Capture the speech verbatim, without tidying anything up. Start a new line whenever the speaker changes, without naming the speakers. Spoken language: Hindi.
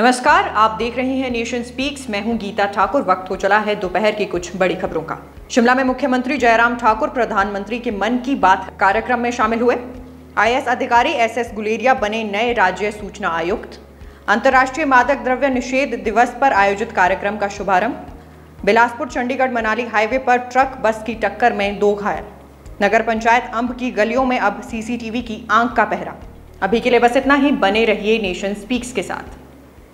नमस्कार, आप देख रहे हैं नेशन स्पीक्स। मैं हूं गीता ठाकुर। वक्त हो चला है दोपहर की कुछ बड़ी खबरों का। शिमला में मुख्यमंत्री जयराम ठाकुर प्रधानमंत्री के मन की बात कार्यक्रम में शामिल हुए। आईएएस अधिकारी एसएस गुलेरिया बने नए राज्य सूचना आयुक्त। अंतर्राष्ट्रीय मादक द्रव्य निषेध दिवस पर आयोजित कार्यक्रम का शुभारंभ। बिलासपुर चंडीगढ़ मनाली हाईवे पर ट्रक बस की टक्कर में दो घायल। नगर पंचायत अंब की गलियों में अब सीसीटीवी की आंख का पहरा। अभी के लिए बस इतना ही। बने रहिए नेशन स्पीक्स के साथ।